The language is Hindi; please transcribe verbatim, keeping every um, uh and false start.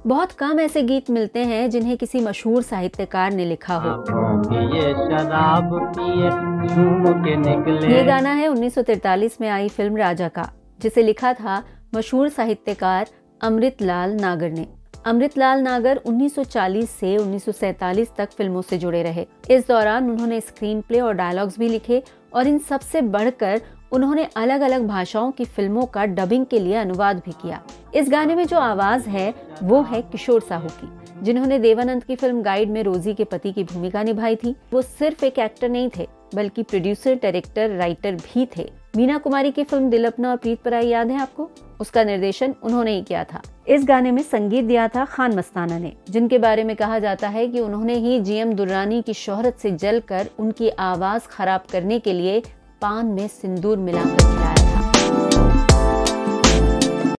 बहुत कम ऐसे गीत मिलते हैं जिन्हें किसी मशहूर साहित्यकार ने लिखा हो। ये शराब पिए झूम के निकले। ये गाना है उन्नीस सौ तैंतालीस में आई फिल्म राजा का, जिसे लिखा था मशहूर साहित्यकार अमृतलाल नागर ने। अमृतलाल नागर उन्नीस सौ चालीस से उन्नीस सौ सैंतालीस तक फिल्मों से जुड़े रहे। इस दौरान उन्होंने स्क्रीन प्ले और डायलॉग्स भी लिखे और इन सबसे बढ़कर उन्होंने अलग अलग भाषाओं की फिल्मों का डबिंग के लिए अनुवाद भी किया। इस गाने में जो आवाज है वो है किशोर साहू की, जिन्होंने देवानंद की फिल्म गाइड में रोजी के पति की भूमिका निभाई थी। वो सिर्फ एक एक्टर नहीं थे, बल्कि प्रोड्यूसर, डायरेक्टर, राइटर भी थे। मीना कुमारी की फिल्म दिल अपना और प्रीत पराई याद है आपको? उसका निर्देशन उन्होंने ही किया था। इस गाने में संगीत दिया था खान मस्ताना ने, जिनके बारे में कहा जाता है कि उन्होंने ही जीएम दुर्रानी की शोहरत से जलकर उनकी आवाज खराब करने के लिए पान में सिंदूर मिलाकर